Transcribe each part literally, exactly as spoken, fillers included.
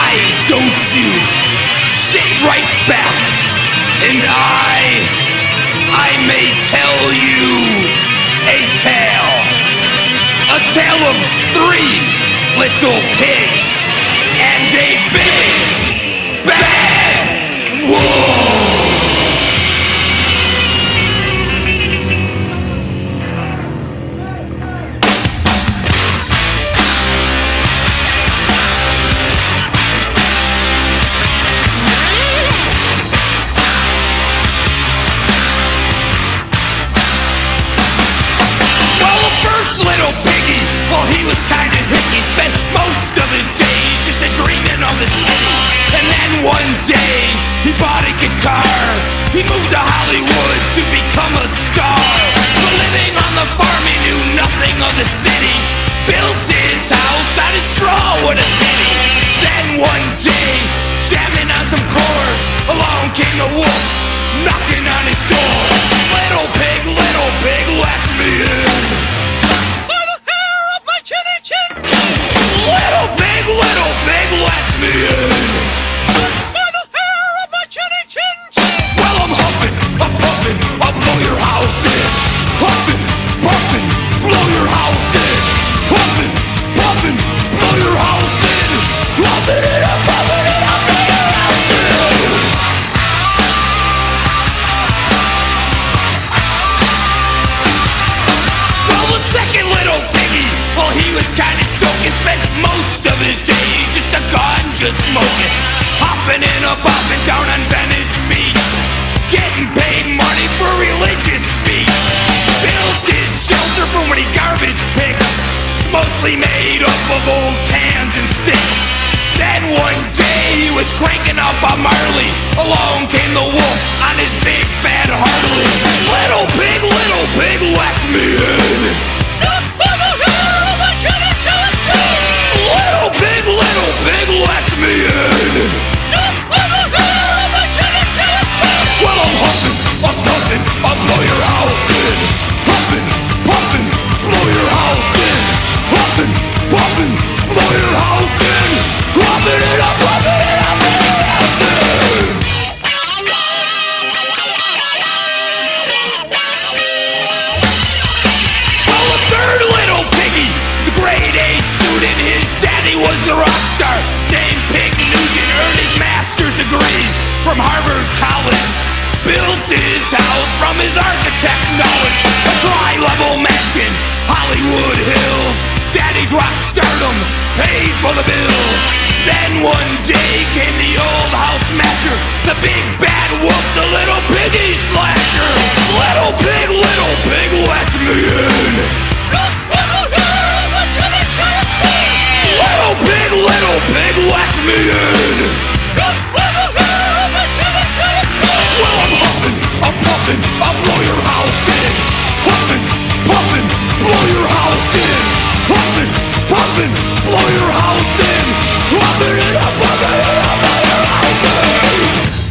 Why don't you sit right back and I, I may tell you a tale. A tale of three little pigs and a big bad wolf. Well, he was kinda hippie, spent most of his days just a dreaming of the city. And then one day, he bought a guitar. He moved to Hollywood to become a star. But living on the farm, he knew nothing of the city. Built his house out of straw, what a pity. Then one day, jamming on some chords, along came the wolf, knocking on his door. Little pig, little pig, let me in. Little pig, little pig, let me in. By the hair of my chinny chin chin. Well, I'm huffing, I'm puffing, I'll blow your house in. Huffing, puffing, blow your house in. Huffing, puffing, blow your house in. Huffing it up, puffing it up, blow your house in. Well, the second little piggy, well, he was kinda stoking, spent most of his day just a ganja smoking, hopping and a bopping down on Venice Beach, getting paid money for religious speech. Built his shelter from when he garbage picked, mostly made up of old cans and sticks. Then one day he was cranking up on Marley, along came the wolf on his big bad Harley. Little pig, little pig, let me in. Not by the hair of my chinny chin chin. Little pig, little pig, let me in. Not by the hair of my chinny chin chin. Well, I'm huffing, I'm puffing, I'll blow your house in. Huffing, puffing, blow your house in. Huffing, puffing, blow your house in. Huffing it up, huffing it up, blow your house in. Well, a third little piggy, the grade A student, his daddy was a rock star named Pig Nugent, earned his master's degree from Harvard College. Built his house from his architect knowledge, a tri-level mansion, Hollywood Hills. Daddy's rock stardom paid for the bills. Then one day came the old house smasher, the big bad wolf, the little piggy slasher. Little pig, little pig, let me in. Little pig, little pig, let me in. Well, I'm huffing, I'm puffing, I'll blow your house in. Huffing, puffing, blow your house in. Huffing, puffing, blow your house in. Huffing it up, huffing it up, blow your house in.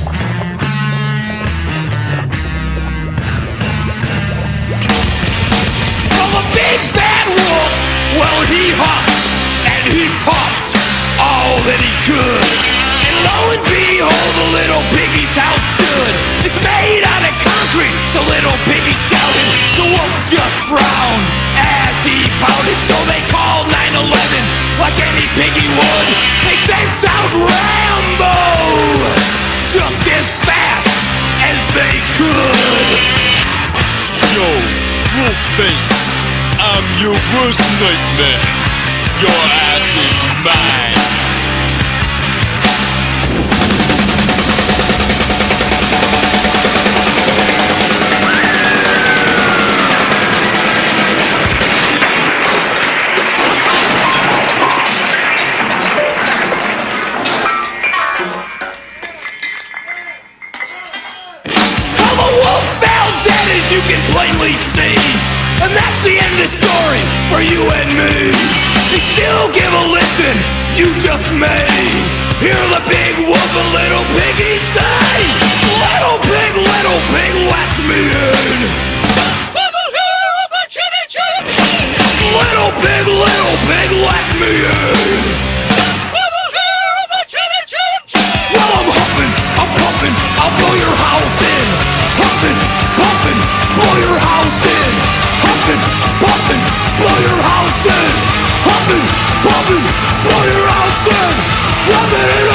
Well, the big bad wolf, well, he huffed and he puffed all that he could. And lo and behold, the little piggy's house stood. It's made out of concrete, the little piggy shouted. The wolf just frowned as he pouted. So they called nine eleven like any piggy would. They sent out Rambo just as fast as they could. Yo, wolf face, I'm your worst nightmare. Your ass is mine. You can plainly see, and that's the end of the story for you and me. You still give a listen, you just may hear the big wolf and little piggy say, little pig, little pig, let me in. Little pig, little pig, let me in. Better